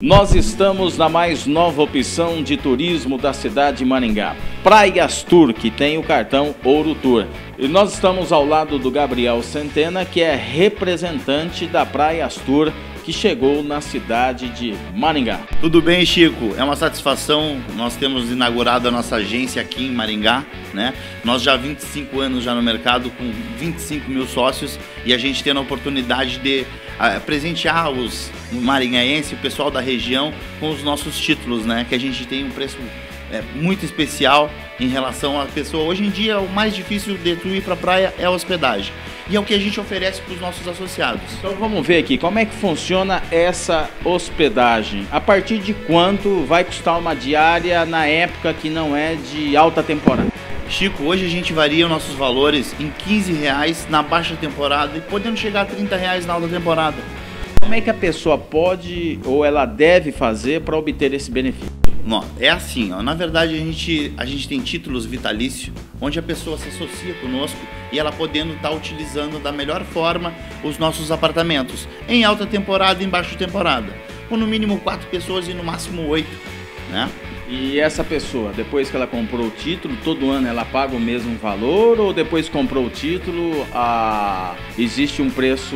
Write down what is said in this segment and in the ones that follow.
Nós estamos na mais nova opção de turismo da cidade de Maringá, Praias Tour, que tem o cartão Ouro Tour. E nós estamos ao lado do Gabriel Centena, que é representante da Praias Tour, que chegou na cidade de Maringá. Tudo bem, Chico? É uma satisfação. Nós temos inaugurado a nossa agência aqui em Maringá, né? Nós já há 25 anos já no mercado, com 25 mil sócios, e a gente tendo a oportunidade de presentear os maringaenses, o pessoal da região, com os nossos títulos, né? Que a gente tem um preço muito especial em relação à pessoa. Hoje em dia, o mais difícil de tu ir para a praia é a hospedagem. E é o que a gente oferece para os nossos associados. Então vamos ver aqui, como é que funciona essa hospedagem? A partir de quanto vai custar uma diária na época que não é de alta temporada? Chico, hoje a gente varia os nossos valores em R$15 na baixa temporada e podendo chegar a R$30 na alta temporada. Como é que a pessoa pode ou ela deve fazer para obter esse benefício? Não, é assim, ó, na verdade a gente tem títulos vitalícios, onde a pessoa se associa conosco e ela podendo estar utilizando da melhor forma os nossos apartamentos, em alta temporada e em baixa temporada, com no mínimo 4 pessoas e no máximo 8, né? E essa pessoa, depois que ela comprou o título, todo ano ela paga o mesmo valor, ou depois que comprou o título, existe um preço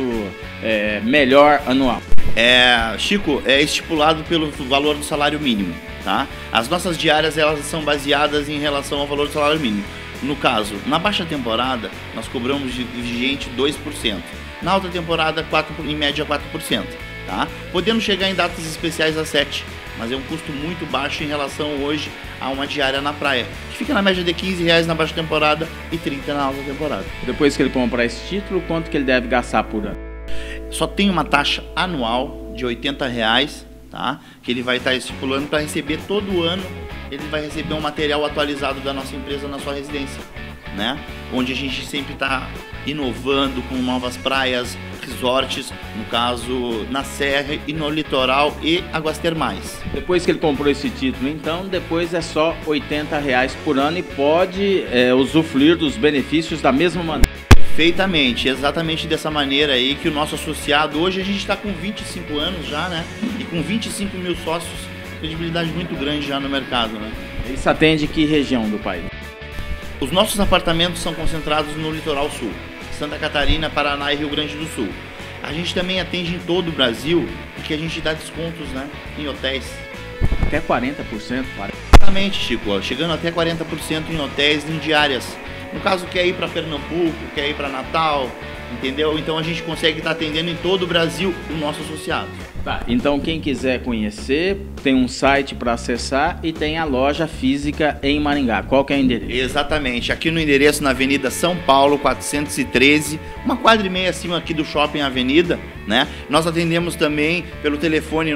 melhor anual? Chico, é estipulado pelo valor do salário mínimo, tá? As nossas diárias elas são baseadas em relação ao valor do salário mínimo. No caso, na baixa temporada, nós cobramos de vigente 2%. Na alta temporada, em média 4%. Tá? Podendo chegar em datas especiais a 7%, mas é um custo muito baixo em relação hoje a uma diária na praia, que fica na média de R$15 na baixa temporada e R$30 na alta temporada. Depois que ele comprar esse título, quanto que ele deve gastar por ano? Só tem uma taxa anual de R$80, tá? Que ele vai estar estipulando para receber todo ano. Ele vai receber um material atualizado da nossa empresa na sua residência, né? Onde a gente sempre está inovando com novas praias, resorts, no caso na Serra e no litoral e águas termais. Depois que ele comprou esse título, então, depois é só R$80 por ano e pode usufruir dos benefícios da mesma maneira. Perfeitamente, exatamente dessa maneira aí que o nosso associado, hoje a gente está com 25 anos já, né? E com 25 mil sócios, credibilidade muito grande já no mercado, né? Isso atende que região do país? Os nossos apartamentos são concentrados no litoral sul, Santa Catarina, Paraná e Rio Grande do Sul. A gente também atende em todo o Brasil, porque a gente dá descontos, né, em hotéis. Até 40%? Exatamente, Chico, chegando até 40% em hotéis, em diárias. No caso, quer ir para Pernambuco, quer ir para Natal, entendeu? Então a gente consegue estar atendendo em todo o Brasil o nosso associado. Tá, então quem quiser conhecer, tem um site para acessar e tem a loja física em Maringá. Qual que é o endereço? Exatamente, aqui no endereço na Avenida São Paulo, 413, uma quadra e meia acima aqui do Shopping Avenida, né? Nós atendemos também pelo telefone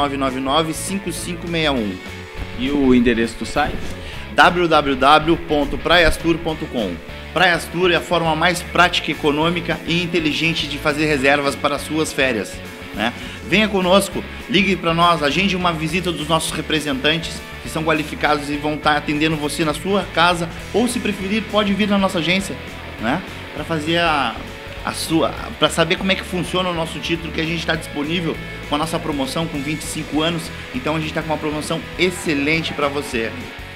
9999-5561. E o endereço do site? www.praiastour.com. Praias Tour é a forma mais prática, econômica e inteligente de fazer reservas para as suas férias, né? Venha conosco, ligue para nós, agende uma visita dos nossos representantes que são qualificados e vão estar atendendo você na sua casa, ou se preferir pode vir na nossa agência, né? Para fazer para saber como é que funciona o nosso título, que a gente está disponível com a nossa promoção com 25 anos, então a gente está com uma promoção excelente para você.